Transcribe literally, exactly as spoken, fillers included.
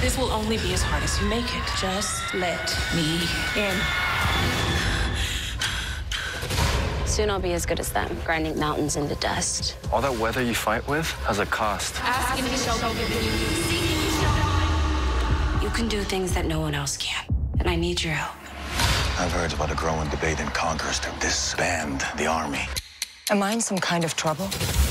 This will only be as hard as you make it. Just let me in. Soon I'll be as good as them, grinding mountains into dust. All that weather you fight with has a cost. Ask and he shall be given you. Seek and you shall find. You can do things that no one else can, and I need your help. I've heard about a growing debate in Congress to disband the army. Am I in some kind of trouble?